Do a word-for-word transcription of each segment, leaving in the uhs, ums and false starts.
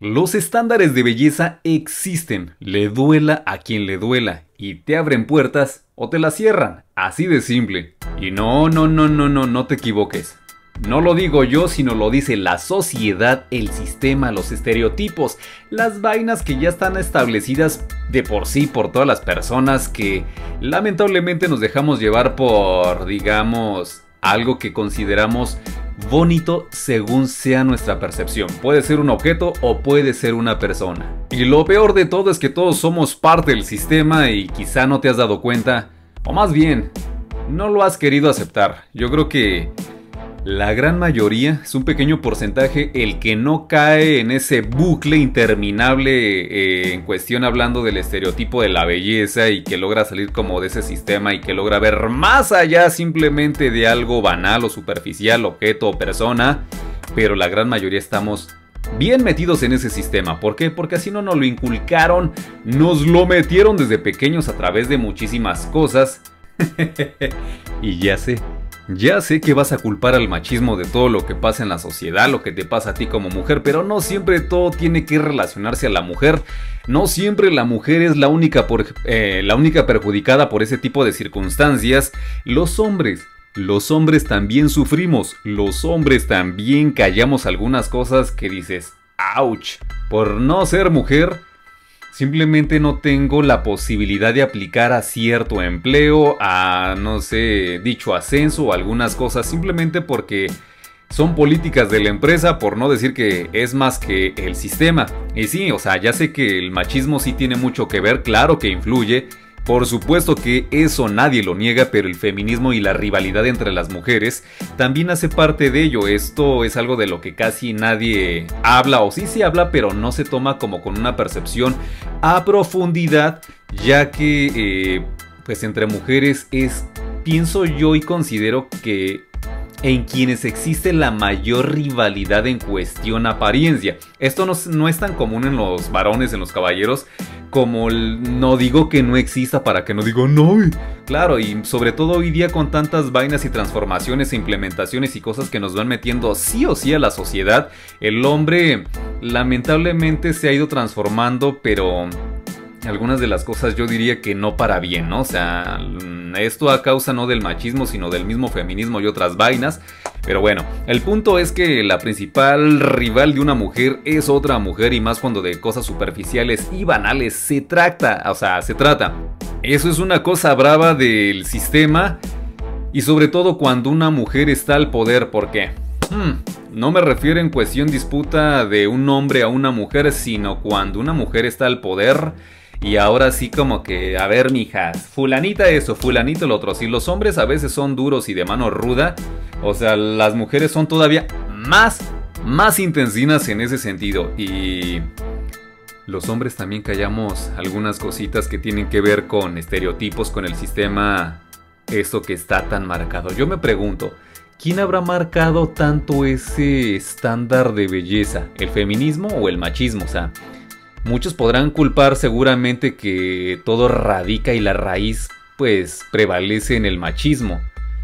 Los estándares de belleza existen, le duela a quien le duela, y te abren puertas o te las cierran, así de simple. Y no, no, no, no, no, no te equivoques. No lo digo yo, sino lo dice la sociedad, el sistema, los estereotipos, las vainas que ya están establecidas de por sí por todas las personas que lamentablemente nos dejamos llevar por, digamos, algo que consideramos bonito según sea nuestra percepción. Puede ser un objeto o puede ser una persona. Y lo peor de todo es que todos somos parte del sistema y quizá no te has dado cuenta, o más bien, no lo has querido aceptar. Yo creo que la gran mayoría, es un pequeño porcentaje, el que no cae en ese bucle interminable eh, en cuestión hablando del estereotipo de la belleza y que logra salir como de ese sistema y que logra ver más allá simplemente de algo banal o superficial, objeto o persona, pero la gran mayoría estamos bien metidos en ese sistema. ¿Por qué? Porque así no nos lo inculcaron, nos lo metieron desde pequeños a través de muchísimas cosas. Y ya sé. Ya sé que vas a culpar al machismo de todo lo que pasa en la sociedad, lo que te pasa a ti como mujer, pero no siempre todo tiene que relacionarse a la mujer. No siempre la mujer es la única, por, eh, la única perjudicada por ese tipo de circunstancias. Los hombres, los hombres también sufrimos. Los hombres también callamos algunas cosas que dices, ouch, por no ser mujer. Simplemente no tengo la posibilidad de aplicar a cierto empleo, a, no sé, dicho ascenso o algunas cosas, simplemente porque son políticas de la empresa, por no decir que es más que el sistema. Y sí, o sea, ya sé que el machismo sí tiene mucho que ver, claro que influye. Por supuesto que eso nadie lo niega, pero el feminismo y la rivalidad entre las mujeres también hace parte de ello. Esto es algo de lo que casi nadie habla, o sí se habla, pero no se toma como con una percepción a profundidad, ya que eh, pues entre mujeres es, pienso yo y considero que en quienes existe la mayor rivalidad en cuestión apariencia. Esto no, no es tan común en los varones, en los caballeros, como el, no digo que no exista para que no digo no. Claro, y sobre todo hoy día con tantas vainas y transformaciones e implementaciones y cosas que nos van metiendo sí o sí a la sociedad, el hombre lamentablemente se ha ido transformando, pero algunas de las cosas yo diría que no para bien, ¿no? O sea, esto a causa no del machismo, sino del mismo feminismo y otras vainas. Pero bueno, el punto es que la principal rival de una mujer es otra mujer, y más cuando de cosas superficiales y banales se trata, o sea, se trata. Eso es una cosa brava del sistema, y sobre todo cuando una mujer está al poder. ¿Por qué? Hmm, no me refiero en cuestión disputa de un hombre a una mujer, sino cuando una mujer está al poder. Y ahora sí como que, a ver, mijas, fulanita eso, fulanito lo otro. Si los hombres a veces son duros y de mano ruda, o sea, las mujeres son todavía más, más intensinas en ese sentido. Y los hombres también callamos algunas cositas que tienen que ver con estereotipos, con el sistema, esto que está tan marcado. Yo me pregunto, ¿quién habrá marcado tanto ese estándar de belleza? ¿El feminismo o el machismo? O sea, muchos podrán culpar seguramente que todo radica y la raíz pues prevalece en el machismo.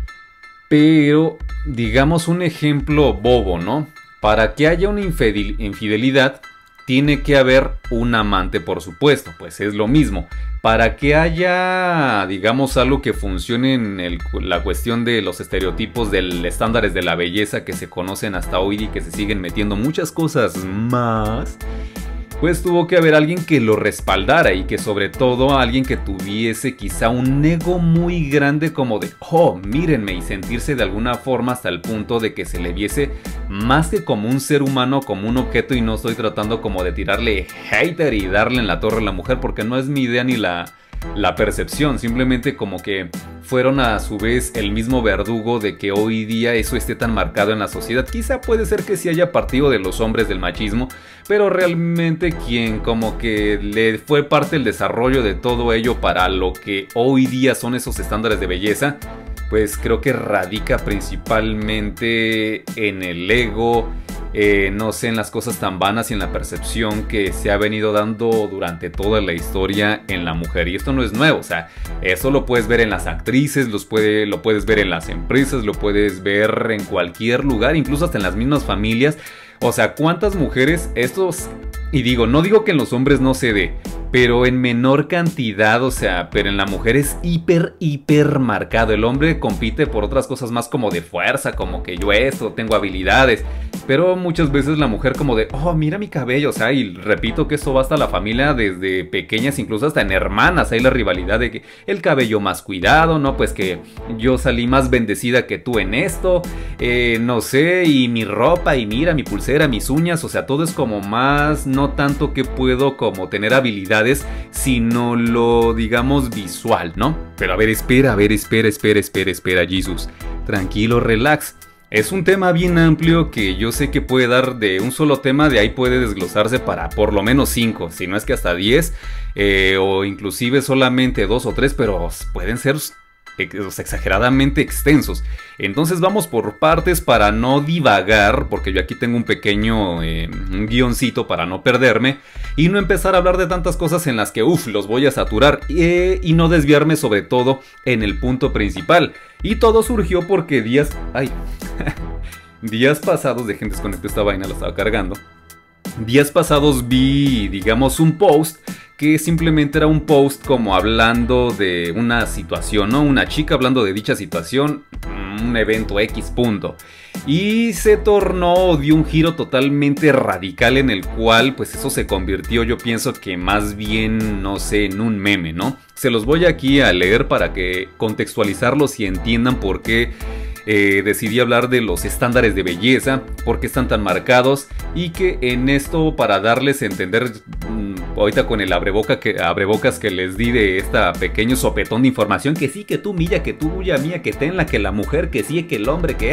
Pero digamos un ejemplo bobo, ¿no? Para que haya una infidelidad tiene que haber un amante, por supuesto, pues es lo mismo. Para que haya, digamos, algo que funcione en el, la cuestión de los estereotipos, de los estándares de la belleza que se conocen hasta hoy y que se siguen metiendo muchas cosas más, pues tuvo que haber alguien que lo respaldara, y que sobre todo alguien que tuviese quizá un ego muy grande, como de, oh, mírenme, y sentirse de alguna forma hasta el punto de que se le viese más que como un ser humano, como un objeto. Y no estoy tratando como de tirarle hater y darle en la torre a la mujer, porque no es mi idea ni la, la percepción, simplemente como que fueron a su vez el mismo verdugo de que hoy día eso esté tan marcado en la sociedad. Quizá puede ser que sí haya partido de los hombres del machismo, pero realmente quien como que le fue parte del desarrollo de todo ello para lo que hoy día son esos estándares de belleza, pues creo que radica principalmente en el ego, eh, no sé, en las cosas tan vanas y en la percepción que se ha venido dando durante toda la historia en la mujer. Y esto no es nuevo, o sea, eso lo puedes ver en las actrices, los puede, lo puedes ver en las empresas, lo puedes ver en cualquier lugar, incluso hasta en las mismas familias. O sea, ¿cuántas mujeres, estos Y digo, no digo que en los hombres no se dé, pero en menor cantidad, o sea, pero en la mujer es hiper, hiper marcado. El hombre compite por otras cosas más como de fuerza, como que yo esto, tengo habilidades. Pero muchas veces la mujer como de, oh, mira mi cabello, o sea, y repito que esto va hasta la familia desde pequeñas, incluso hasta en hermanas. Hay la rivalidad de que el cabello más cuidado, ¿no? Pues que yo salí más bendecida que tú en esto, eh, no sé, y mi ropa, y mira, mi pulsera, mis uñas, o sea, todo es como más, no tanto que puedo como tener habilidades, sino lo, digamos, visual, ¿no? Pero a ver, espera, a ver, espera, espera, espera, espera, Jesus. Tranquilo, relax. Es un tema bien amplio que yo sé que puede dar de un solo tema, de ahí puede desglosarse para por lo menos cinco, si no es que hasta diez, eh, o inclusive solamente dos o tres, pero pueden ser exageradamente extensos. Entonces vamos por partes para no divagar, porque yo aquí tengo un pequeño eh, un guioncito para no perderme y no empezar a hablar de tantas cosas en las que uff, los voy a saturar, eh, y no desviarme sobre todo en el punto principal. Y todo surgió porque días... ay... días pasados, dejen desconectar esta vaina, la estaba cargando. Días pasados vi, digamos, un post que simplemente era un post como hablando de una situación, ¿no? Una chica hablando de dicha situación, un evento X punto. Y se tornó, dio un giro totalmente radical en el cual, pues eso se convirtió, yo pienso que más bien, no sé, en un meme, ¿no? Se los voy aquí a leer para que contextualizarlos y entiendan por qué eh, decidí hablar de los estándares de belleza, por qué están tan marcados y que en esto, para darles a entender, mmm, ahorita con el abreboca que, abrebocas que les di de esta pequeño sopetón de información, que sí, que tú milla, que tú bulla mía, que tenla, que la mujer, que sí, que el hombre, que...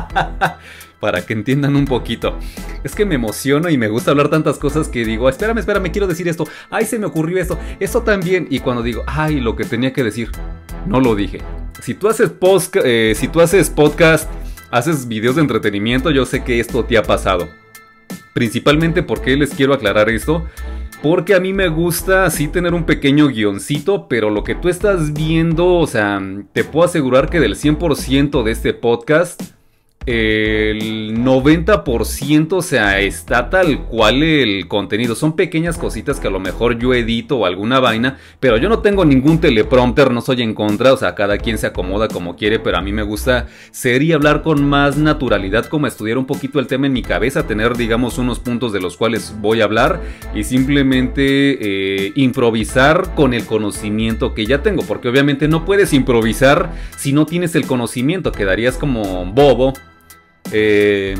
para que entiendan un poquito. Es que me emociono y me gusta hablar tantas cosas que digo, espérame, espérame, quiero decir esto, ay, se me ocurrió esto, esto también, y cuando digo, ay, lo que tenía que decir, no lo dije. Si tú haces post, eh, si tú haces podcast, haces videos de entretenimiento, yo sé que esto te ha pasado. Principalmente porque les quiero aclarar esto, porque a mí me gusta así tener un pequeño guioncito, pero lo que tú estás viendo, o sea, te puedo asegurar que del cien por ciento de este podcast, el noventa por ciento, o sea, está tal cual el contenido. Son pequeñas cositas que a lo mejor yo edito o alguna vaina, pero yo no tengo ningún teleprompter, no soy en contra, o sea, cada quien se acomoda como quiere, pero a mí me gusta ser y hablar con más naturalidad, como estudiar un poquito el tema en mi cabeza, tener, digamos, unos puntos de los cuales voy a hablar y simplemente eh, improvisar con el conocimiento que ya tengo, porque obviamente no puedes improvisar si no tienes el conocimiento, quedarías como bobo. Eh,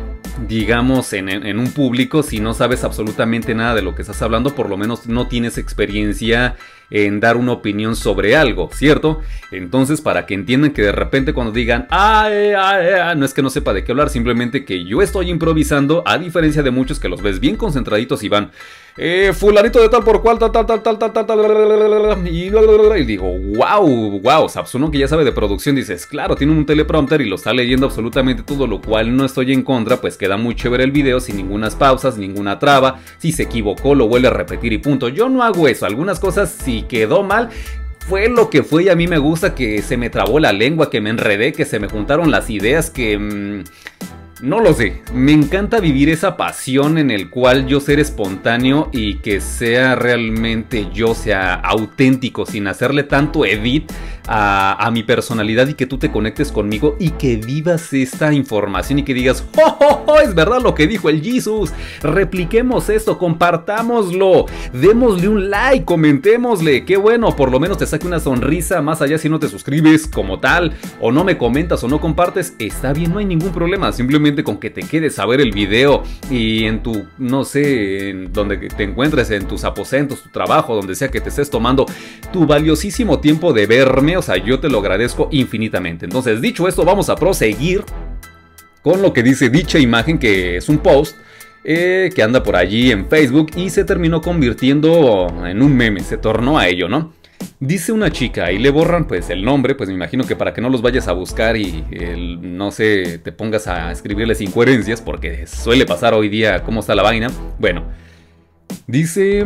digamos en, en un público si no sabes absolutamente nada de lo que estás hablando, por lo menos no tienes experiencia en dar una opinión sobre algo, ¿cierto? Entonces, para que entiendan que de repente cuando digan ay, ay, ay, no es que no sepa de qué hablar, simplemente que yo estoy improvisando, a diferencia de muchos que los ves bien concentraditos y van eh, fulanito de tal por cual, tal, tal, tal, tal, tal, tal, tal, y, y digo, wow, wow, o sea, pues uno que ya sabe de producción dices, claro, tiene un teleprompter y lo está leyendo absolutamente todo, lo cual no estoy en contra, pues queda muy chévere el video sin ninguna pausas, ninguna traba, si se equivocó lo vuelve a repetir y punto. Yo no hago eso, algunas cosas si quedó mal, fue lo que fue y a mí me gusta que se me trabó la lengua, que me enredé, que se me juntaron las ideas, que... Mmm, no lo sé, me encanta vivir esa pasión en el cual yo ser espontáneo y que sea realmente yo, sea auténtico, sin hacerle tanto edit a, a mi personalidad y que tú te conectes conmigo y que vivas esta información y que digas, ¡oh, oh, oh! Es verdad lo que dijo el Jesus, repliquemos esto, compartámoslo, démosle un like, comentémosle, qué bueno, por lo menos te saque una sonrisa, más allá si no te suscribes como tal, o no me comentas o no compartes, está bien, no hay ningún problema, simplemente con que te quedes a ver el video y en tu, no sé, en donde te encuentres, en tus aposentos, tu trabajo, donde sea que te estés tomando tu valiosísimo tiempo de verme, o sea, yo te lo agradezco infinitamente. Entonces, dicho esto, vamos a proseguir con lo que dice dicha imagen, que es un post eh, que anda por allí en Facebook y se terminó convirtiendo en un meme, se tornó a ello, ¿no? Dice una chica y le borran pues el nombre, pues me imagino que para que no los vayas a buscar y el, no sé, te pongas a escribirles incoherencias, porque suele pasar hoy día cómo está la vaina. Bueno, dice,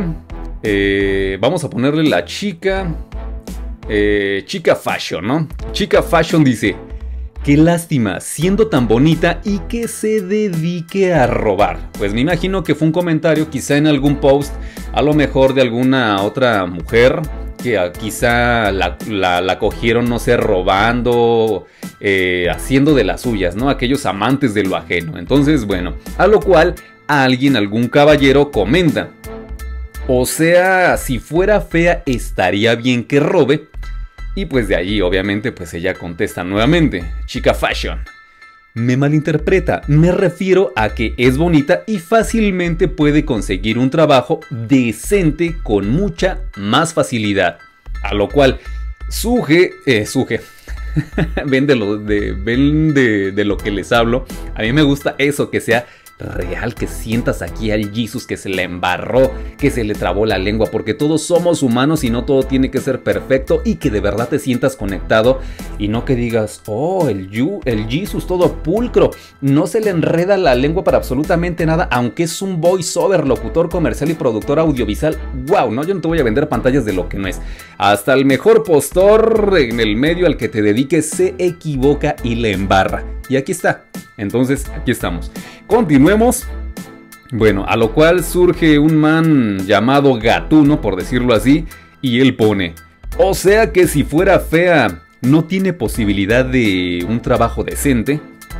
eh, vamos a ponerle la chica, eh, chica fashion, ¿no? Chica fashion dice, Qué lástima, siendo tan bonita y que se dedique a robar. Pues me imagino que fue un comentario quizá en algún post, a lo mejor de alguna otra mujer, que quizá la, la, la cogieron, no sé, robando, eh, haciendo de las suyas, ¿no? Aquellos amantes de lo ajeno. Entonces, bueno, a lo cual alguien, algún caballero comenta: o sea, si fuera fea, estaría bien que robe. Y pues de allí, obviamente, pues ella contesta nuevamente: chica fashion. Me malinterpreta, me refiero a que es bonita y fácilmente puede conseguir un trabajo decente con mucha más facilidad. A lo cual, Suje, eh, Suje, ven, de lo, de, ven de, de lo que les hablo. A mí me gusta eso, que sea real, que sientas aquí al Jesus que se le embarró, que se le trabó la lengua, porque todos somos humanos y no todo tiene que ser perfecto, y que de verdad te sientas conectado y no que digas: oh, el, you, el Jesus todo pulcro, no se le enreda la lengua para absolutamente nada, aunque es un voiceover, locutor comercial y productor audiovisual. Wow, no, yo no te voy a vender pantallas de lo que no es. Hasta el mejor postor en el medio al que te dediques se equivoca y le embarra. Y aquí está. Entonces, aquí estamos. Continuemos. Bueno, a lo cual surge un man llamado Gatuno, por decirlo así, y él pone: o sea que si fuera fea, no tiene posibilidad de un trabajo decente.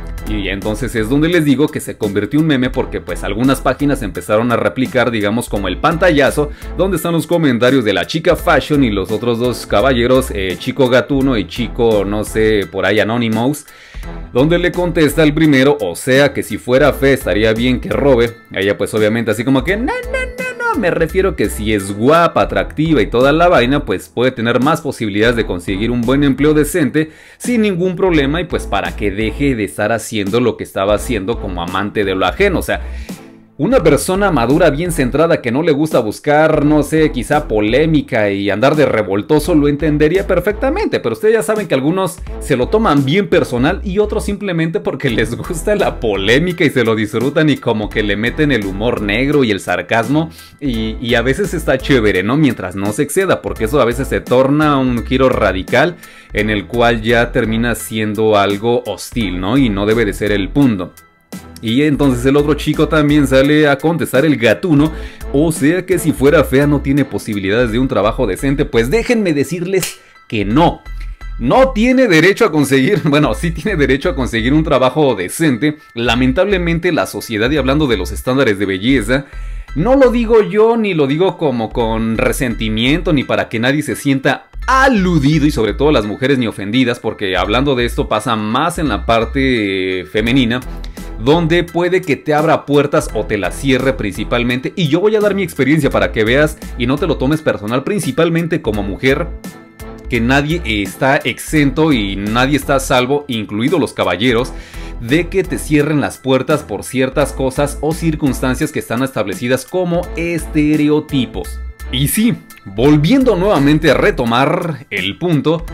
Y entonces es donde les digo que se convirtió en un meme, porque pues algunas páginas empezaron a replicar, digamos, como el pantallazo donde están los comentarios de la chica fashion y los otros dos caballeros, eh, Chico Gatuno y Chico, no sé, por ahí Anonymous, donde le contesta el primero: o sea que si fuera fea estaría bien que robe. Ella pues obviamente así como que no, no, no, no, me refiero que si es guapa, atractiva y toda la vaina, pues puede tener más posibilidades de conseguir un buen empleo decente sin ningún problema, y pues para que deje de estar haciendo lo que estaba haciendo como amante de lo ajeno. O sea, una persona madura, bien centrada, que no le gusta buscar, no sé, quizá polémica y andar de revoltoso, lo entendería perfectamente. Pero ustedes ya saben que algunos se lo toman bien personal y otros simplemente porque les gusta la polémica y se lo disfrutan y como que le meten el humor negro y el sarcasmo. Y, y a veces está chévere, ¿no? Mientras no se exceda, porque eso a veces se torna un giro radical en el cual ya termina siendo algo hostil, ¿no? Y no debe de ser el punto. Y entonces el otro chico también sale a contestar, el Gatuno: o sea que si fuera fea no tiene posibilidades de un trabajo decente. Pues déjenme decirles que no. No tiene derecho a conseguir, bueno, sí tiene derecho a conseguir un trabajo decente. Lamentablemente la sociedad, y hablando de los estándares de belleza, no lo digo yo, ni lo digo como con resentimiento, ni para que nadie se sienta aludido, y sobre todo las mujeres ni ofendidas, porque hablando de esto pasa más en la parte femenina, donde puede que te abra puertas o te las cierre principalmente. Y yo voy a dar mi experiencia para que veas y no te lo tomes personal, principalmente como mujer, que nadie está exento y nadie está a salvo, incluidos los caballeros, de que te cierren las puertas por ciertas cosas o circunstancias que están establecidas como estereotipos. Y sí, volviendo nuevamente a retomar el punto,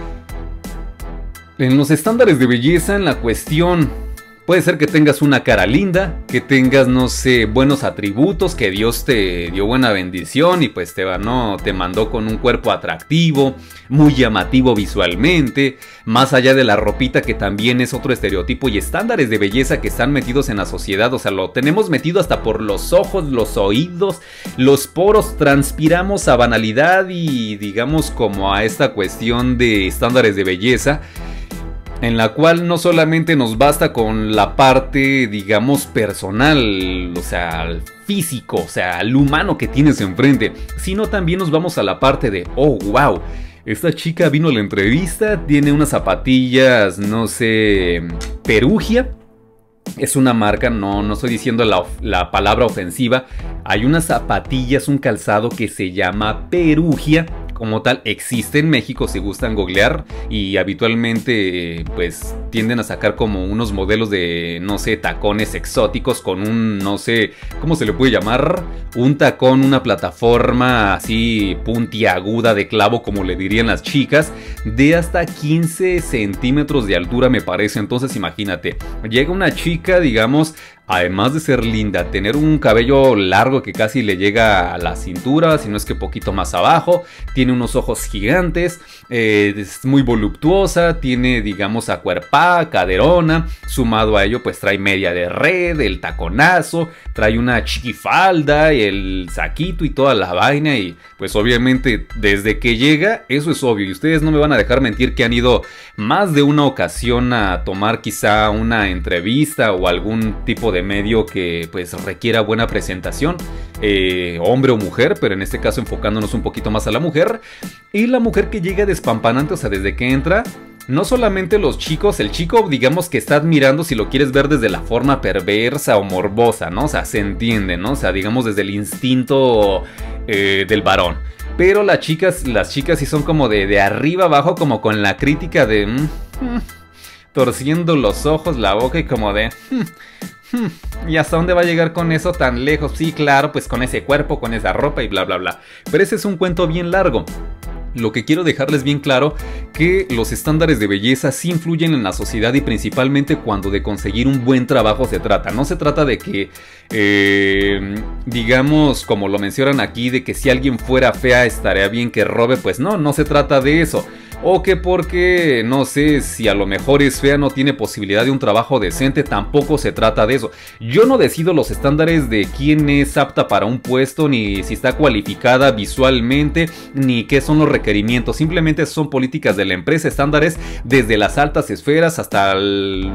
en los estándares de belleza, en la cuestión, puede ser que tengas una cara linda, que tengas, no sé, buenos atributos, que Dios te dio buena bendición y pues te, no, te mandó con un cuerpo atractivo, muy llamativo visualmente, más allá de la ropita, que también es otro estereotipo y estándares de belleza que están metidos en la sociedad. O sea, lo tenemos metido hasta por los ojos, los oídos, los poros, transpiramos a banalidad y digamos como a esta cuestión de estándares de belleza, en la cual no solamente nos basta con la parte, digamos, personal, o sea, al físico, o sea, al humano que tienes enfrente, sino también nos vamos a la parte de: oh, wow, esta chica vino a la entrevista, tiene unas zapatillas, no sé, Perugia. Es una marca, no, no estoy diciendo la, la palabra ofensiva. Hay unas zapatillas, un calzado que se llama Perugia. Como tal, existe en México, si gustan googlear, y habitualmente pues tienden a sacar como unos modelos de, no sé, tacones exóticos con un, no sé, ¿cómo se le puede llamar? Un tacón, una plataforma así puntiaguda de clavo, como le dirían las chicas, de hasta quince centímetros de altura, me parece. Entonces imagínate, llega una chica, digamos, además de ser linda, tener un cabello largo que casi le llega a la cintura, si no es que poquito más abajo, tiene unos ojos gigantes, eh, es muy voluptuosa, tiene digamos acuerpada, caderona, sumado a ello pues trae media de red, el taconazo, trae una chiquifalda, el saquito y toda la vaina y pues obviamente desde que llega eso es obvio y ustedes no me van a dejar mentir que han ido más de una ocasión a tomar quizá una entrevista o algún tipo de medio que pues requiera buena presentación, eh, hombre o mujer, pero en este caso enfocándonos un poquito más a la mujer, y la mujer que llega despampanante, o sea, desde que entra, no solamente los chicos, el chico digamos que está admirando si lo quieres ver desde la forma perversa o morbosa, ¿no? O sea, se entiende, ¿no? O sea, digamos desde el instinto eh, del varón. Pero las chicas, las chicas sí son como de, de arriba abajo, como con la crítica de... Mm, mm, torciendo los ojos, la boca y como de... Mm, mm, ¿y hasta dónde va a llegar con eso tan lejos? Sí, claro, pues con ese cuerpo, con esa ropa y bla, bla, bla. Pero ese es un cuento bien largo. Lo que quiero dejarles bien claro que los estándares de belleza sí influyen en la sociedad y principalmente cuando de conseguir un buen trabajo se trata. No se trata de que, eh, digamos, como lo mencionan aquí, de que si alguien fuera fea estaría bien que robe. Pues no, no se trata de eso. O que porque, no sé, si a lo mejor es fea no tiene posibilidad de un trabajo decente, tampoco se trata de eso. Yo no decido los estándares de quién es apta para un puesto, ni si está cualificada visualmente, ni qué son los requerimientos. Simplemente son políticas de la empresa, estándares desde las altas esferas hasta el...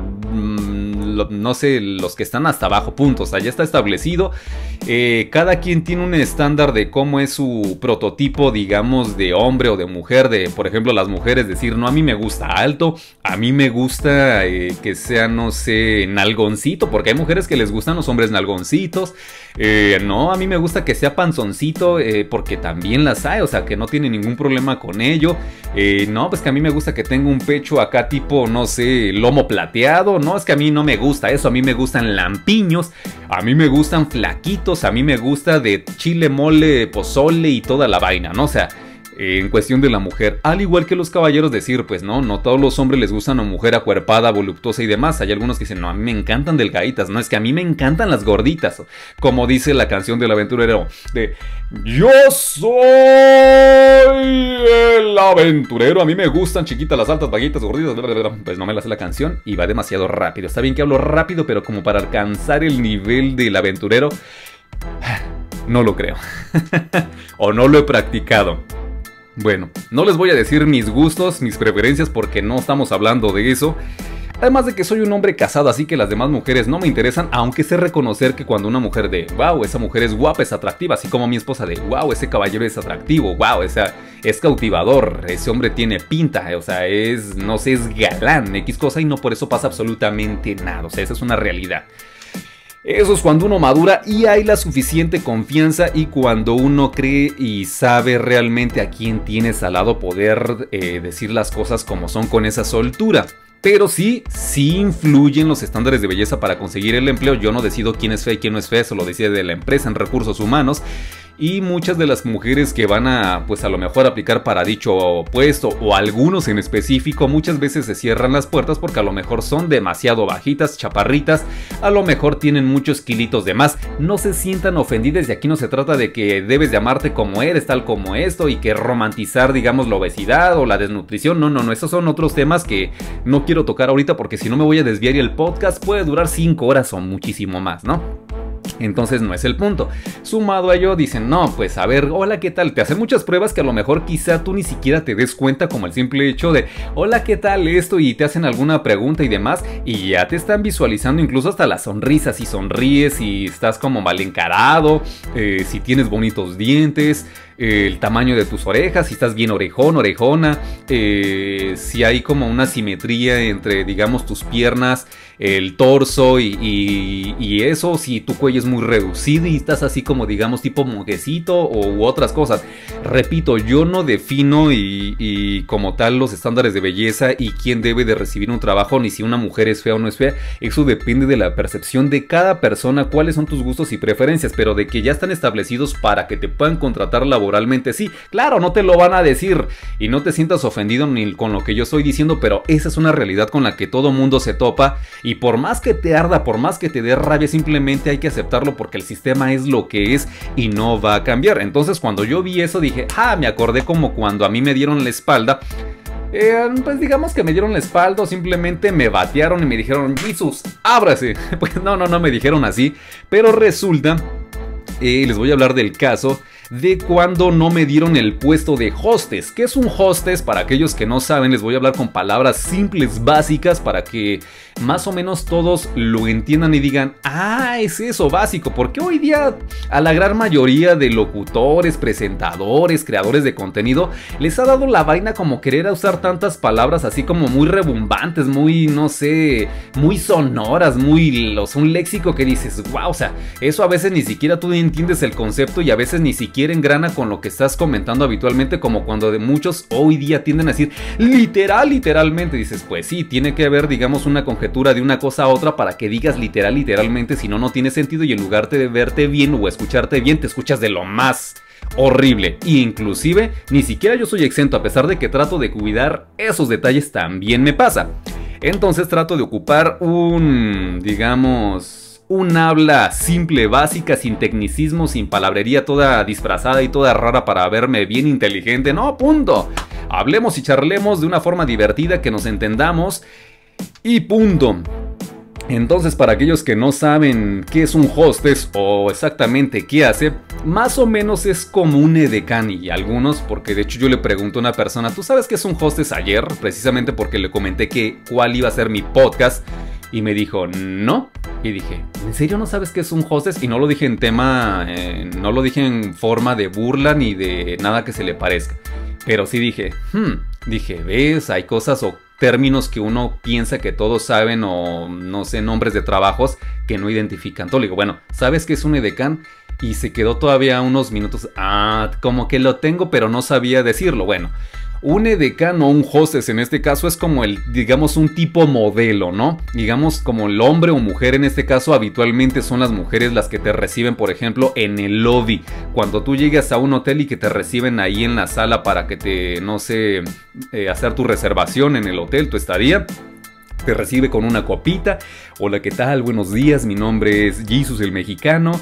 no sé, los que están hasta abajo, puntos. O sea, ya está establecido. Eh, cada quien tiene un estándar de cómo es su prototipo, digamos, de hombre o de mujer. De, por ejemplo, las mujeres decir, no, a mí me gusta alto, a mí me gusta eh, que sea, no sé, nalgoncito, porque hay mujeres que les gustan los hombres nalgoncitos. Eh, no, a mí me gusta que sea panzoncito, eh, porque también las hay, o sea, que no tiene ningún problema con ello. Eh, no, pues que a mí me gusta que tenga un pecho acá tipo, no sé, lomo plateado. No, es que a mí no me gusta eso, a mí me gustan lampiños, a mí me gustan flaquitos, a mí me gusta de chile, mole, pozole y toda la vaina, ¿no? O sea, en cuestión de la mujer, al igual que los caballeros decir, pues no, no todos los hombres les gustan a mujer acuerpada, voluptuosa y demás. Hay algunos que dicen, no, a mí me encantan delgaditas, no, es que a mí me encantan las gorditas, como dice la canción del aventurero, de yo soy el aventurero, a mí me gustan chiquitas, las altas, vaguitas, gorditas, bla, bla, bla. Pues no me la sé la canción y va demasiado rápido. Está bien que hablo rápido, pero como para alcanzar el nivel del aventurero, no lo creo. O no lo he practicado. Bueno, no les voy a decir mis gustos, mis preferencias, porque no estamos hablando de eso. Además de que soy un hombre casado, así que las demás mujeres no me interesan, aunque sé reconocer que cuando una mujer de wow, esa mujer es guapa, es atractiva, así como mi esposa de wow, ese caballero es atractivo, wow, esa, es cautivador, ese hombre tiene pinta, o sea, es, no sé, es galán, X cosa, y no por eso pasa absolutamente nada, o sea, esa es una realidad. Eso es cuando uno madura y hay la suficiente confianza y cuando uno cree y sabe realmente a quién tienes al lado poder eh, decir las cosas como son con esa soltura. Pero sí, sí influyen los estándares de belleza para conseguir el empleo. Yo no decido quién es fea y quién no es fea, eso lo decide la empresa en recursos humanos. Y muchas de las mujeres que van a, pues a lo mejor aplicar para dicho puesto, o algunos en específico, muchas veces se cierran las puertas porque a lo mejor son demasiado bajitas, chaparritas, a lo mejor tienen muchos kilitos de más. No se sientan ofendidas, y aquí no se trata de que debes de amarte como eres, tal como esto, y que romantizar, digamos, la obesidad o la desnutrición. No, no, no, esos son otros temas que no quiero tocar ahorita porque si no me voy a desviar y el podcast puede durar cinco horas o muchísimo más, ¿no? Entonces no es el punto. Sumado a ello dicen, no, pues a ver, hola, ¿qué tal? Te hacen muchas pruebas que a lo mejor quizá tú ni siquiera te des cuenta, como el simple hecho de, hola, ¿qué tal esto? Y te hacen alguna pregunta y demás, y ya te están visualizando incluso hasta las sonrisas, si sonríes, si estás como mal encarado, eh, si tienes bonitos dientes, eh, el tamaño de tus orejas, si estás bien orejón, orejona, eh, si hay como una simetría entre, digamos, tus piernas, el torso y, y, y eso, si tu cuello es muy reducido y estás así como, digamos, tipo monjecito u otras cosas. Repito, yo no defino y, y como tal los estándares de belleza y quién debe de recibir un trabajo, ni si una mujer es fea o no es fea. Eso depende de la percepción de cada persona, cuáles son tus gustos y preferencias, pero de que ya están establecidos para que te puedan contratar laboralmente, sí, claro, no te lo van a decir y no te sientas ofendido ni con lo que yo estoy diciendo, pero esa es una realidad con la que todo mundo se topa. Y Y por más que te arda, por más que te dé rabia, simplemente hay que aceptarlo porque el sistema es lo que es y no va a cambiar. Entonces cuando yo vi eso dije, ah, me acordé como cuando a mí me dieron la espalda. Eh, pues digamos que me dieron la espalda o simplemente me batearon y me dijeron, Jesús, ábrase. Pues no, no, no me dijeron así, pero resulta, eh, les voy a hablar del caso de cuando no me dieron el puesto de hostess. ¿Qué es un hostess? Para aquellos que no saben, les voy a hablar con palabras simples, básicas, para que más o menos todos lo entiendan y digan, ah, es eso, básico. Porque hoy día a la gran mayoría de locutores, presentadores, creadores de contenido, les ha dado la vaina como querer usar tantas palabras así como muy rebumbantes, muy, no sé, muy sonoras, muy, o sea, un léxico que dices, wow, o sea, eso a veces ni siquiera tú entiendes el concepto y a veces ni siquiera engrana con lo que estás comentando habitualmente, como cuando de muchos hoy día tienden a decir literal, literalmente. Dices, pues sí, tiene que haber, digamos, una conjetura de una cosa a otra para que digas literal, literalmente, si no, no tiene sentido y en lugar de verte bien o escucharte bien, te escuchas de lo más horrible. Y inclusive, ni siquiera yo soy exento, a pesar de que trato de cuidar esos detalles, también me pasa. Entonces trato de ocupar un, digamos, un habla simple, básica, sin tecnicismo, sin palabrería toda disfrazada y toda rara para verme bien inteligente. No, punto. Hablemos y charlemos de una forma divertida, que nos entendamos y punto. Entonces, para aquellos que no saben qué es un hostess o exactamente qué hace, más o menos es como un edecán. Y algunos, porque de hecho yo le pregunto a una persona, ¿tú sabes qué es un hostess ayer? Precisamente porque le comenté que cuál iba a ser mi podcast. Y me dijo, no. Y dije, ¿en serio no sabes qué es un hostess? Y no lo dije en tema, eh, no lo dije en forma de burla ni de nada que se le parezca. Pero sí dije, hmm, dije, ¿ves? Hay cosas o términos que uno piensa que todos saben o, no sé, nombres de trabajos que no identifican. Entonces le digo, bueno, ¿sabes qué es un edecán? Y se quedó todavía unos minutos, ah, como que lo tengo, pero no sabía decirlo. Bueno, un edecán o un hostess en este caso es como el, digamos, un tipo modelo, ¿no? Digamos como el hombre o mujer en este caso, habitualmente son las mujeres las que te reciben, por ejemplo, en el lobby. Cuando tú llegas a un hotel y que te reciben ahí en la sala para que te, no sé, eh, hacer tu reservación en el hotel, tu estadía. Te recibe con una copita. Hola, ¿qué tal? Buenos días, mi nombre es Jesús el mexicano.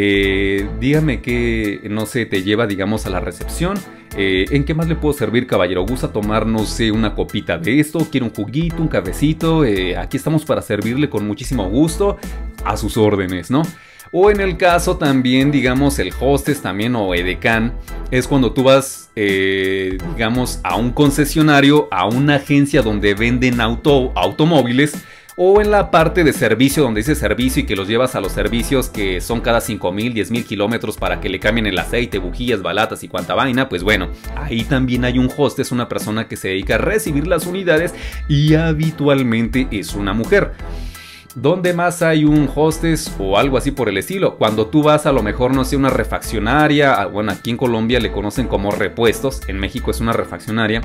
Eh, dígame que, no sé, te lleva, digamos, a la recepción. Eh, ¿En qué más le puedo servir, caballero? ¿Gusta tomar, no sé, una copita de esto? ¿Quiere un juguito, un cafecito? Eh, aquí estamos para servirle con muchísimo gusto. A sus órdenes, ¿no? O en el caso también, digamos, el hostess también o edecán es cuando tú vas, eh, digamos, a un concesionario, a una agencia donde venden auto, automóviles, o en la parte de servicio donde dice servicio y que los llevas a los servicios que son cada cinco mil, diez mil kilómetros para que le cambien el aceite, bujías, balatas y cuanta vaina. Pues bueno, ahí también hay un hostess, una persona que se dedica a recibir las unidades y habitualmente es una mujer. ¿Dónde más hay un hostess o algo así por el estilo? Cuando tú vas a lo mejor, no sé, una refaccionaria, bueno, aquí en Colombia le conocen como repuestos, en México es una refaccionaria,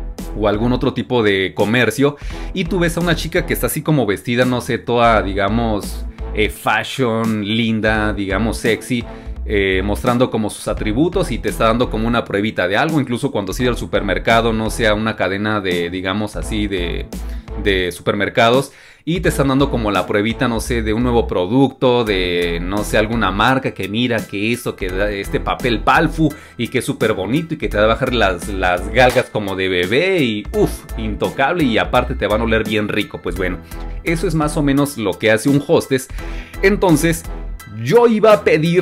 o algún otro tipo de comercio, y tú ves a una chica que está así como vestida, no sé, toda, digamos, eh, fashion, linda, digamos, sexy, eh, mostrando como sus atributos y te está dando como una pruebita de algo, incluso cuando has ido al supermercado, no sea una cadena de, digamos así, de, de supermercados, y te están dando como la pruebita, no sé, de un nuevo producto, de, no sé, alguna marca que mira que esto, que da este papel palfu y que es súper bonito y que te va a bajar las, las galgas como de bebé y uff, intocable y aparte te van a oler bien rico. Pues bueno, eso es más o menos lo que hace un hostess. Entonces, yo iba a pedir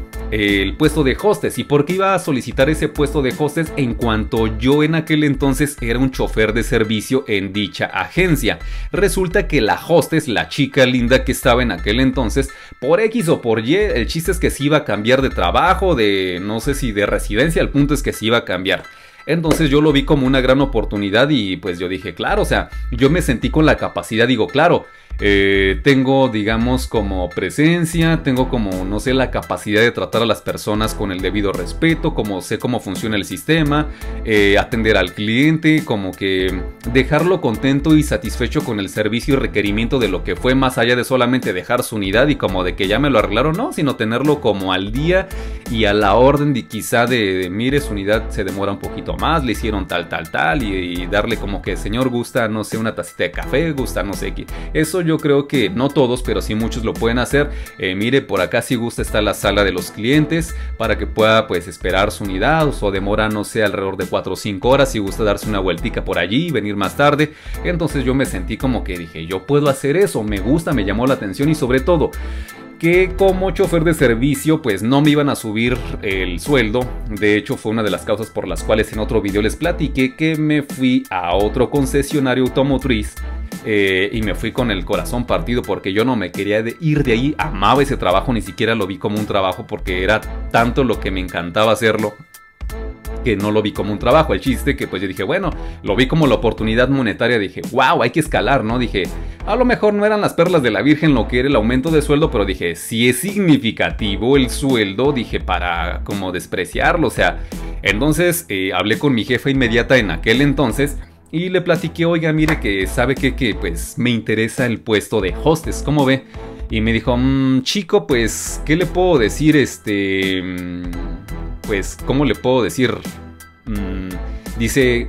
el puesto de hostess. ¿Y por qué iba a solicitar ese puesto de hostess? En cuanto yo en aquel entonces era un chofer de servicio en dicha agencia. Resulta que la hostess, la chica linda que estaba en aquel entonces, por X o por Y, el chiste es que se iba a cambiar de trabajo, de no sé si de residencia, el punto es que se iba a cambiar. Entonces yo lo vi como una gran oportunidad y pues yo dije, claro, o sea, yo me sentí con la capacidad, digo, claro, eh, tengo, digamos, como presencia, tengo como, no sé, la capacidad de tratar a las personas con el debido respeto, como sé cómo funciona el sistema, eh, atender al cliente, como que dejarlo contento y satisfecho con el servicio y requerimiento de lo que fue, más allá de solamente dejar su unidad y como de que ya me lo arreglaron, no, sino tenerlo como al día y a la orden de quizá de, de mire, su unidad se demora un poquito más, le hicieron tal, tal, tal, y, y darle como que, señor, gusta, no sé, una tacita de café, gusta, no sé qué. Eso yo creo que no todos, pero sí muchos lo pueden hacer. Eh, mire, por acá si gusta está la sala de los clientes para que pueda pues esperar su unidad, o demora no sé alrededor de cuatro o cinco horas, si gusta darse una vueltica por allí y venir más tarde. Entonces yo me sentí como que dije, yo puedo hacer eso, me gusta, me llamó la atención y sobre todo que como chofer de servicio pues no me iban a subir el sueldo. De hecho fue una de las causas por las cuales en otro video les platiqué que me fui a otro concesionario automotriz. Eh, y me fui con el corazón partido porque yo no me quería de ir de ahí. Amaba ese trabajo, ni siquiera lo vi como un trabajo porque era tanto lo que me encantaba hacerlo que no lo vi como un trabajo. El chiste que pues yo dije, bueno, lo vi como la oportunidad monetaria. Dije, wow, hay que escalar, ¿no? Dije, a lo mejor no eran las perlas de la Virgen lo que era el aumento de sueldo, pero dije, si es significativo el sueldo, dije, para como despreciarlo, o sea. Entonces eh, hablé con mi jefa inmediata en aquel entonces y le platiqué, oiga, mire que sabe que, que pues me interesa el puesto de hostess, ¿cómo ve? Y me dijo, mmm, chico, pues, ¿qué le puedo decir? Este, pues, ¿cómo le puedo decir? Mm, dice,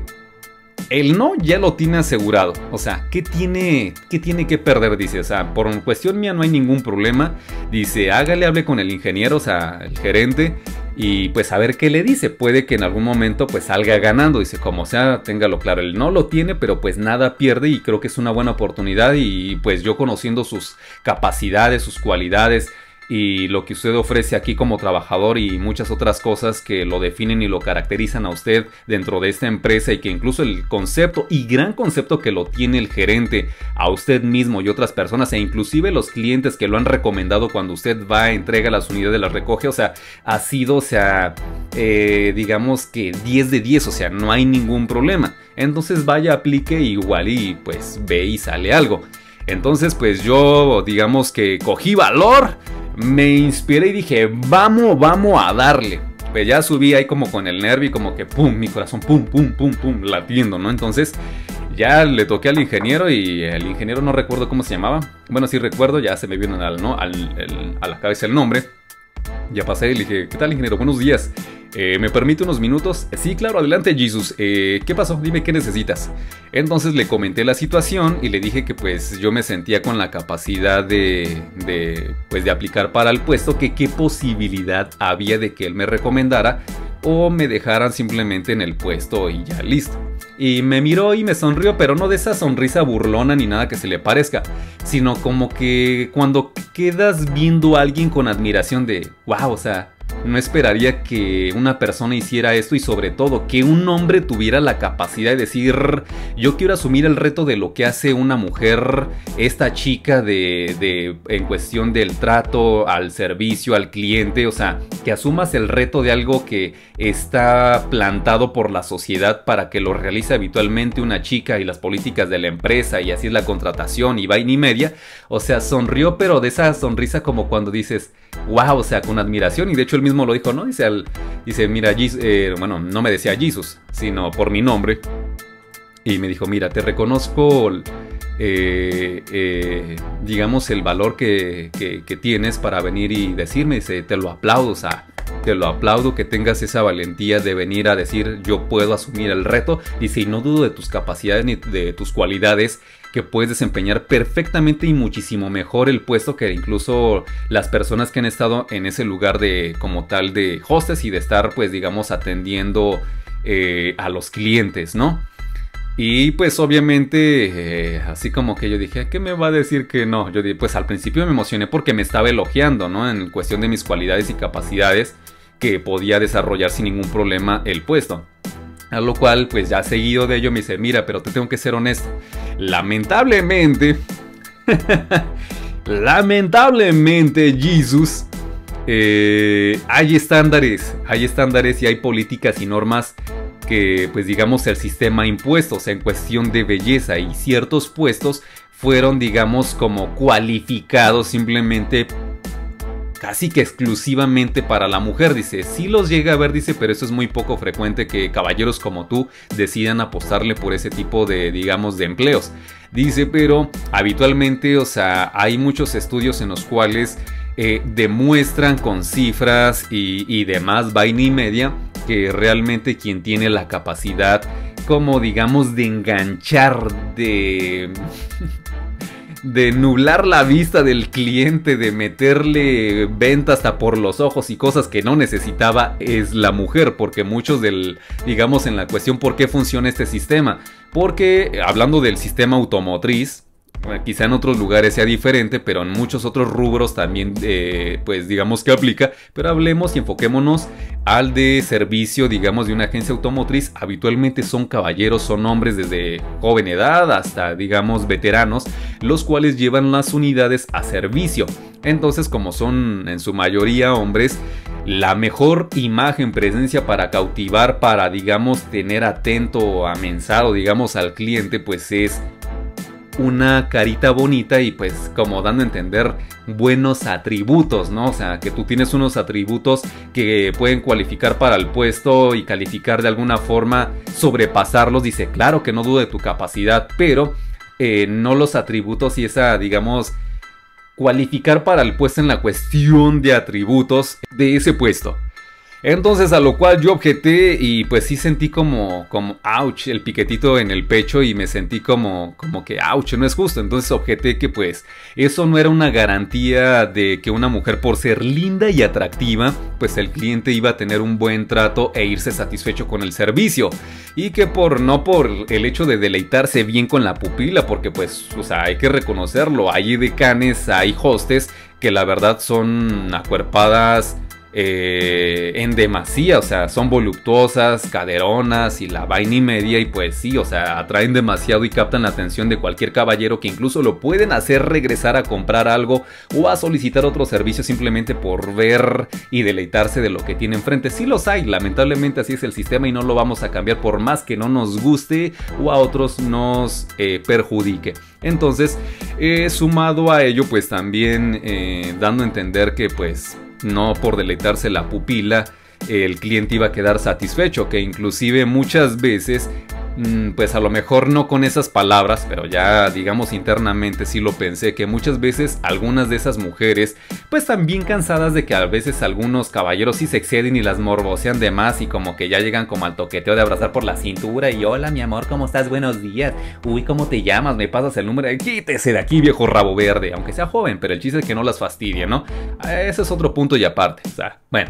el no ya lo tiene asegurado. O sea, ¿qué tiene, ¿qué tiene que perder? Dice, o sea, por cuestión mía no hay ningún problema. Dice, hágale, hable con el ingeniero, o sea, el gerente, y pues a ver qué le dice. Puede que en algún momento pues salga ganando. Dice, como sea, téngalo claro, él no lo tiene, pero pues nada pierde y creo que es una buena oportunidad. Y pues yo conociendo sus capacidades, sus cualidades y lo que usted ofrece aquí como trabajador y muchas otras cosas que lo definen y lo caracterizan a usted dentro de esta empresa, y que incluso el concepto y gran concepto que lo tiene el gerente a usted mismo y otras personas, e inclusive los clientes que lo han recomendado cuando usted va, entrega las unidades, las recoge, o sea, ha sido, o sea, eh, digamos que diez de diez, o sea, no hay ningún problema. Entonces vaya, aplique igual y pues ve y sale algo. Entonces pues yo digamos que cogí valor, me inspiré y dije, vamos, vamos a darle. Pues ya subí ahí como con el nervio y como que pum, mi corazón pum, pum, pum, pum, latiendo, ¿no? Entonces ya le toqué al ingeniero y el ingeniero no recuerdo cómo se llamaba. Bueno, sí recuerdo, ya se me vino al, ¿no? al, el, a la cabeza el nombre. Ya pasé y le dije, ¿qué tal, ingeniero? Buenos días. Eh, ¿Me permite unos minutos? Sí, claro, adelante, Jesus. Eh, ¿Qué pasó? Dime qué necesitas. Entonces le comenté la situación y le dije que pues yo me sentía con la capacidad de, de, pues, de aplicar para el puesto, que qué posibilidad había de que él me recomendara o me dejaran simplemente en el puesto y ya listo. Y me miró y me sonrió, pero no de esa sonrisa burlona ni nada que se le parezca, sino como que cuando quedas viendo a alguien con admiración de, wow, o sea, no esperaría que una persona hiciera esto, y sobre todo que un hombre tuviera la capacidad de decir, yo quiero asumir el reto de lo que hace una mujer, esta chica de, de en cuestión del trato al servicio, al cliente, o sea, que asumas el reto de algo que está plantado por la sociedad para que lo realice habitualmente una chica, y las políticas de la empresa, y así es la contratación y vaina y media. O sea, sonrió, pero de esa sonrisa como cuando dices, wow, o sea, con admiración. Y de hecho él mismo lo dijo, ¿no? Dice, al, dice mira, Jesus, eh, bueno, no me decía Jesus, sino por mi nombre. Y me dijo, mira, te reconozco, eh, eh, digamos, el valor que, que, que tienes para venir y decirme. Dice, te lo aplaudo, o sea, te lo aplaudo que tengas esa valentía de venir a decir, yo puedo asumir el reto. Dice, y no dudo de tus capacidades ni de tus cualidades, que puedes desempeñar perfectamente y muchísimo mejor el puesto que incluso las personas que han estado en ese lugar de como tal de hostess y de estar pues digamos atendiendo eh, a los clientes, ¿no? Y pues obviamente eh, así como que yo dije, ¿qué me va a decir que no? Yo dije, pues al principio me emocioné porque me estaba elogiando, ¿no? En cuestión de mis cualidades y capacidades, que podía desarrollar sin ningún problema el puesto. A lo cual, pues ya seguido de ello me dice, mira, pero te tengo que ser honesto. Lamentablemente, lamentablemente, Jesus, eh, hay estándares, hay estándares y hay políticas y normas que, pues digamos, el sistema ha impuesto, o sea, en cuestión de belleza, y ciertos puestos fueron, digamos, como cualificados simplemente casi que exclusivamente para la mujer. Dice, sí los llega a ver, dice, pero eso es muy poco frecuente que caballeros como tú decidan apostarle por ese tipo de, digamos, de empleos. Dice, pero habitualmente, o sea, hay muchos estudios en los cuales eh, demuestran con cifras y, y demás vaina y media que realmente quien tiene la capacidad como digamos de enganchar, de... de nublar la vista del cliente, de meterle venta hasta por los ojos y cosas que no necesitaba, es la mujer, porque muchos del, digamos en la cuestión por qué funciona este sistema, porque hablando del sistema automotriz, quizá en otros lugares sea diferente, pero en muchos otros rubros también, eh, pues digamos que aplica. Pero hablemos y enfoquémonos al de servicio, digamos, de una agencia automotriz. Habitualmente son caballeros, son hombres desde joven edad hasta, digamos, veteranos, los cuales llevan las unidades a servicio. Entonces, como son en su mayoría hombres, la mejor imagen, presencia para cautivar, para, digamos, tener atento, amensado, digamos, al cliente, pues es una carita bonita y pues como dando a entender buenos atributos, ¿no? O sea, que tú tienes unos atributos que pueden cualificar para el puesto y calificar de alguna forma, sobrepasarlos. Dice, claro que no dudo de tu capacidad, pero eh, no los atributos y esa, digamos, cualificar para el puesto en la cuestión de atributos de ese puesto. Entonces a lo cual yo objeté y pues sí sentí como, como, ouch, el piquetito en el pecho y me sentí como, como que, ouch, no es justo. Entonces objeté que pues eso no era una garantía de que una mujer por ser linda y atractiva, pues el cliente iba a tener un buen trato e irse satisfecho con el servicio. Y que por, no por el hecho de deleitarse bien con la pupila, porque pues, o sea, hay que reconocerlo, hay decanes, hay hostes que la verdad son acuerpadas, Eh, en demasía, o sea, son voluptuosas, caderonas y la vaina y media, y pues sí, o sea, atraen demasiado y captan la atención de cualquier caballero, que incluso lo pueden hacer regresar a comprar algo o a solicitar otro servicio simplemente por ver y deleitarse de lo que tiene enfrente. Sí los hay, lamentablemente así es el sistema y no lo vamos a cambiar por más que no nos guste o a otros nos eh, perjudique. Entonces, eh, sumado a ello, pues también eh, dando a entender que pues no por deleitarse la pupila el cliente iba a quedar satisfecho, que inclusive muchas veces, pues a lo mejor no con esas palabras, pero ya digamos internamente sí lo pensé, que muchas veces algunas de esas mujeres pues están bien cansadas de que a veces algunos caballeros sí se exceden y las morbosean de más y como que ya llegan como al toqueteo de abrazar por la cintura y hola mi amor, ¿cómo estás? Buenos días, uy, ¿cómo te llamas? ¿Me pasas el número? Quítese de aquí, viejo rabo verde, aunque sea joven, pero el chiste es que no las fastidie, ¿no? Ese es otro punto y aparte, o sea, bueno.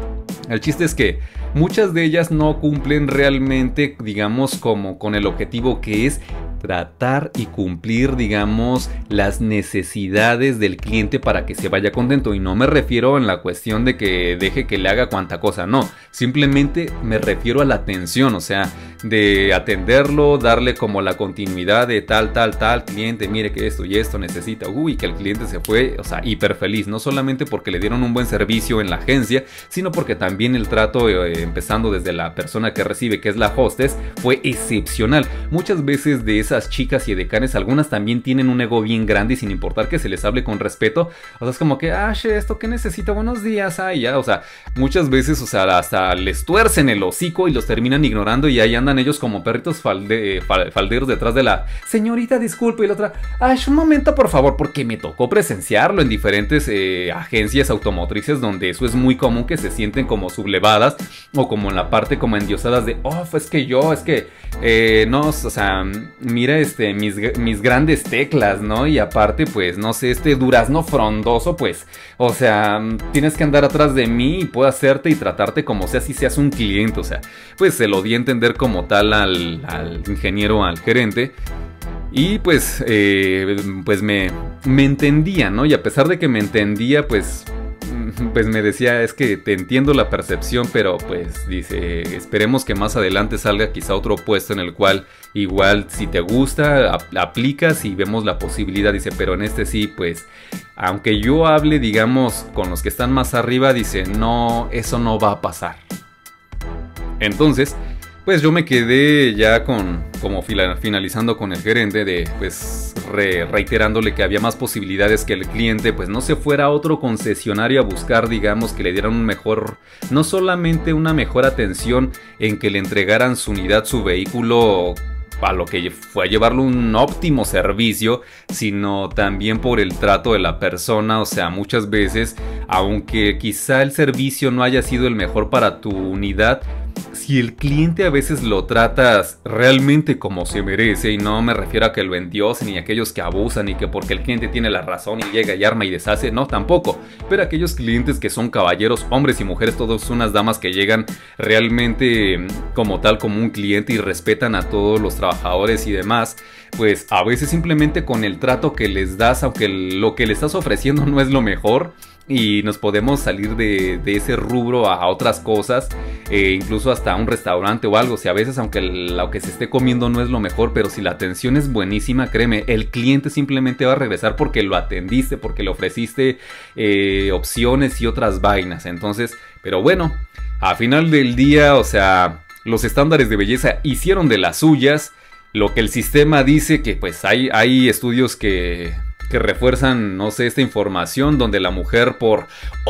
El chiste es que muchas de ellas no cumplen realmente, digamos, como con el objetivo que es tratar y cumplir, digamos, las necesidades del cliente para que se vaya contento. Y no me refiero en la cuestión de que deje que le haga cuanta cosa, no. Simplemente me refiero a la atención, o sea, de atenderlo, darle como la continuidad de tal, tal, tal, cliente, mire que esto y esto necesita. Uy, que el cliente se fue, o sea, hiper feliz. No solamente porque le dieron un buen servicio en la agencia, sino porque también el trato, eh, empezando desde la persona que recibe, que es la hostess, fue excepcional. Muchas veces de esas chicas y edecanes, algunas también tienen un ego bien grande y sin importar que se les hable con respeto, o sea, es como que, ah, esto que necesita, buenos días, ah, ya, o sea, muchas veces, o sea, hasta les tuercen el hocico y los terminan ignorando y ahí andan ellos como perritos falde, fal, falderos detrás de la señorita, disculpe, y la otra, ay, un momento por favor, porque me tocó presenciarlo en diferentes eh, agencias automotrices donde eso es muy común, que se sienten como sublevadas o como en la parte como endiosadas de, oh, es que yo, es que, eh, no, o sea, mira este, mis, mis grandes teclas, ¿no? Y aparte, pues, no sé, este durazno frondoso, pues, o sea, tienes que andar atrás de mí y puedo hacerte y tratarte como sea si seas un cliente, o sea, pues se lo di a entender como tal al, al ingeniero, al gerente. Y pues, eh, pues me, me entendía, ¿no? Y a pesar de que me entendía, pues, pues me decía, es que te entiendo la percepción, pero pues dice, esperemos que más adelante salga quizá otro puesto en el cual igual si te gusta, ap aplicas y vemos la posibilidad, dice, pero en este sí, pues, aunque yo hable, digamos, con los que están más arriba, dice, no, eso no va a pasar. Entonces, pues yo me quedé ya con, como finalizando con el gerente de, pues, re, reiterándole que había más posibilidades que el cliente, pues, no se fuera a otro concesionario a buscar, digamos, que le dieran un mejor, no solamente una mejor atención en que le entregaran su unidad, su vehículo, a lo que fue a llevarle un óptimo servicio, sino también por el trato de la persona. O sea, muchas veces, aunque quizá el servicio no haya sido el mejor para tu unidad, si el cliente a veces lo tratas realmente como se merece, y no me refiero a que lo endiosen ni a aquellos que abusan y que porque el cliente tiene la razón y llega y arma y deshace, no, tampoco, pero aquellos clientes que son caballeros, hombres y mujeres, todas unas damas que llegan realmente como tal, como un cliente y respetan a todos los trabajadores y demás, pues a veces simplemente con el trato que les das, aunque lo que le estás ofreciendo no es lo mejor, y nos podemos salir de, de ese rubro a otras cosas, eh, incluso hasta un restaurante o algo. Si a veces, aunque lo que se esté comiendo no es lo mejor, pero si la atención es buenísima, créeme, el cliente simplemente va a regresar porque lo atendiste, porque le ofreciste eh, opciones y otras vainas. Entonces, pero bueno, a final del día, o sea, los estándares de belleza hicieron de las suyas. Lo que el sistema dice, que pues hay, hay estudios que... que refuerzan, no sé, esta información, donde la mujer, por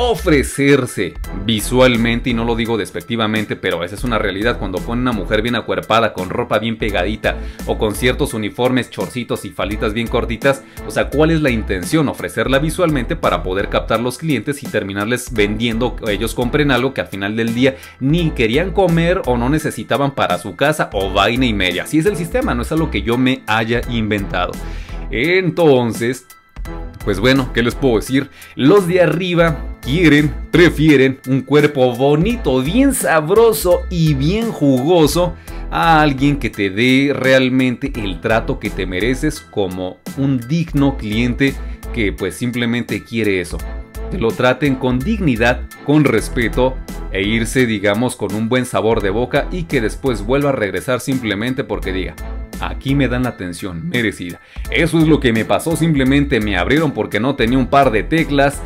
ofrecerse visualmente, y no lo digo despectivamente, pero esa es una realidad, cuando pone una mujer bien acuerpada, con ropa bien pegadita, o con ciertos uniformes, chorcitos y falitas bien cortitas, o sea, ¿cuál es la intención? Ofrecerla visualmente para poder captar los clientes y terminarles vendiendo, que ellos compren algo que al final del día ni querían comer o no necesitaban para su casa, o vaina y media. Así es el sistema, no es algo que yo me haya inventado. Entonces, pues bueno, ¿qué les puedo decir? Los de arriba quieren, prefieren un cuerpo bonito, bien sabroso y bien jugoso, a alguien que te dé realmente el trato que te mereces, como un digno cliente que pues simplemente quiere eso. Que lo traten con dignidad, con respeto, e irse, digamos, con un buen sabor de boca, y que después vuelva a regresar simplemente porque diga: aquí me dan la atención merecida. Eso es lo que me pasó, simplemente me abrieron porque no tenía un par de teclas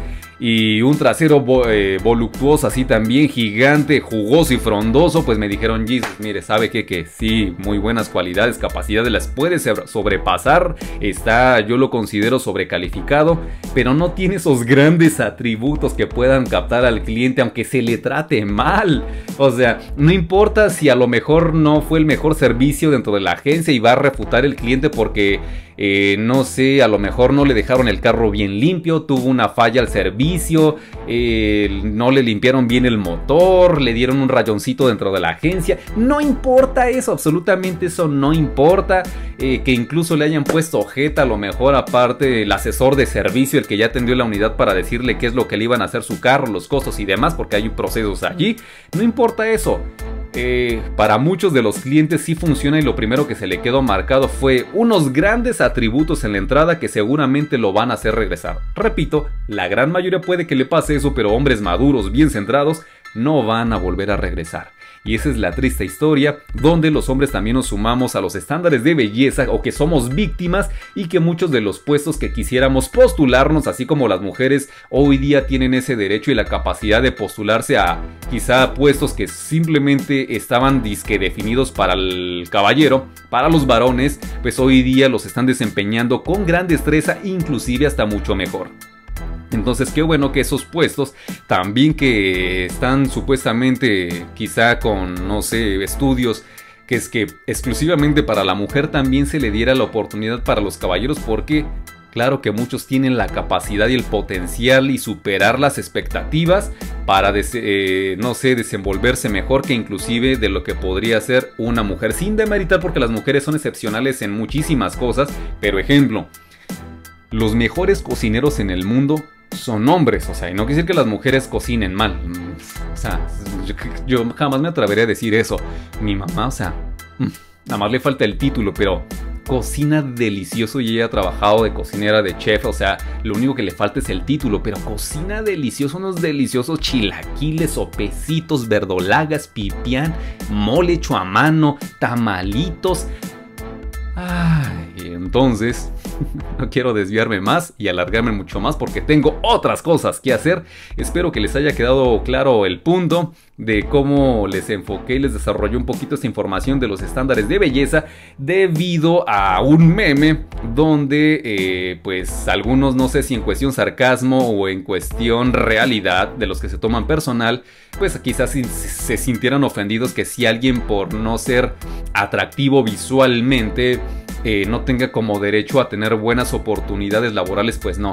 y un trasero vo eh, voluptuoso, así también gigante, jugoso y frondoso. Pues me dijeron: Jesus, mire, ¿sabe qué? Que sí, muy buenas cualidades, capacidades, las puede sobrepasar, está, yo lo considero sobrecalificado, pero no tiene esos grandes atributos que puedan captar al cliente aunque se le trate mal. O sea, no importa si a lo mejor no fue el mejor servicio dentro de la agencia y va a refutar el cliente porque eh, no sé, a lo mejor no le dejaron el carro bien limpio, tuvo una falla al servicio, eh, no le limpiaron bien el motor, le dieron un rayoncito dentro de la agencia. No importa eso, absolutamente eso no importa. Eh, que incluso le hayan puesto ojeta, a lo mejor aparte el asesor de servicio, el que ya atendió la unidad para decirle qué es lo que le iban a hacer su carro, los costos y demás, porque hay procesos allí. No importa eso. Eh, para muchos de los clientes sí funciona, y lo primero que se le quedó marcado fue unos grandes atributos en la entrada que seguramente lo van a hacer regresar. Repito, la gran mayoría puede que le pase eso, pero hombres maduros, bien centrados, no van a volver a regresar. Y esa es la triste historia, donde los hombres también nos sumamos a los estándares de belleza, o que somos víctimas, y que muchos de los puestos que quisiéramos postularnos, así como las mujeres hoy día tienen ese derecho y la capacidad de postularse a quizá puestos que simplemente estaban disque definidos para el caballero, para los varones, pues hoy día los están desempeñando con gran destreza, inclusive hasta mucho mejor. Entonces qué bueno que esos puestos también, que están supuestamente quizá con, no sé, estudios, que es que exclusivamente para la mujer, también se le diera la oportunidad para los caballeros, porque claro que muchos tienen la capacidad y el potencial y superar las expectativas para, eh, no sé, desenvolverse mejor que inclusive de lo que podría ser una mujer, sin demeritar, porque las mujeres son excepcionales en muchísimas cosas. Pero ejemplo, los mejores cocineros en el mundo son hombres, o sea, y no quiere decir que las mujeres cocinen mal, o sea, yo, yo jamás me atrevería a decir eso. Mi mamá, o sea, nada más le falta el título, pero cocina delicioso, y ella ha trabajado de cocinera, de chef, o sea, lo único que le falta es el título, pero cocina delicioso, unos deliciosos chilaquiles, sopecitos, verdolagas, pipián, mole hecho a mano, tamalitos. Ay, entonces no quiero desviarme más y alargarme mucho más, porque tengo otras cosas que hacer. Espero que les haya quedado claro el punto de cómo les enfoqué y les desarrollé un poquito esta información de los estándares de belleza, debido a un meme donde eh, pues algunos, no sé si en cuestión sarcasmo o en cuestión realidad, de los que se toman personal, pues quizás se sintieran ofendidos que si alguien, por no ser atractivo visualmente, Eh, no tenga como derecho a tener buenas oportunidades laborales. Pues no,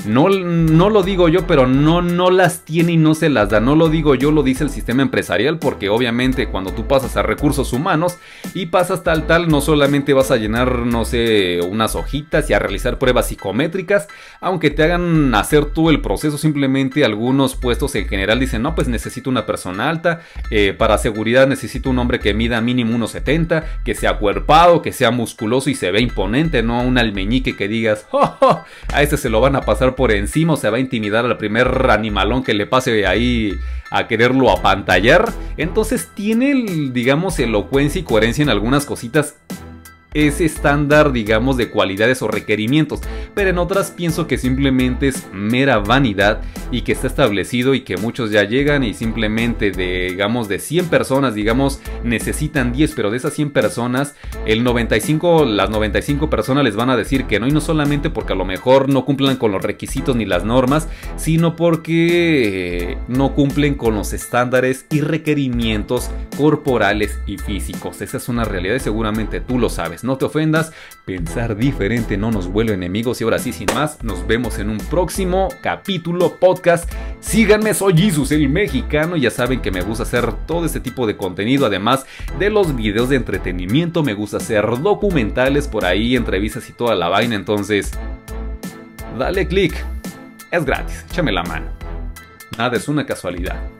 No, no lo digo yo, pero no, no las tiene y no se las da. No lo digo yo, lo dice el sistema empresarial, porque obviamente cuando tú pasas a recursos humanos y pasas tal tal, no solamente vas a llenar, no sé, unas hojitas y a realizar pruebas psicométricas, aunque te hagan hacer tú el proceso, simplemente algunos puestos en general dicen, no, pues necesito una persona alta, eh, para seguridad necesito un hombre que mida mínimo uno setenta, que sea acuerpado, que sea musculoso y se ve imponente, no un almeñique que digas, oh, oh, a ese se lo van a pasar por encima o se va a intimidar al primer animalón que le pase ahí a quererlo apantallar. Entonces tiene, digamos, elocuencia y coherencia en algunas cositas ese estándar, digamos, de cualidades o requerimientos, pero en otras pienso que simplemente es mera vanidad y que está establecido y que muchos ya llegan y simplemente de, digamos, de cien personas, digamos, necesitan diez, pero de esas cien personas, el noventa y cinco, las noventa y cinco personas les van a decir que no, y no solamente porque a lo mejor no cumplan con los requisitos ni las normas, sino porque eh, no cumplen con los estándares y requerimientos corporales y físicos. Esa es una realidad y seguramente tú lo sabes. No te ofendas, pensar diferente no nos vuelve enemigos y ahora sí, sin más, nos vemos en un próximo capítulo podcast. Síganme, soy Jesus el mexicano y ya saben que me gusta hacer todo este tipo de contenido, además de los videos de entretenimiento, me gusta hacer documentales por ahí, entrevistas y toda la vaina, entonces dale click, es gratis, échame la mano, nada es una casualidad.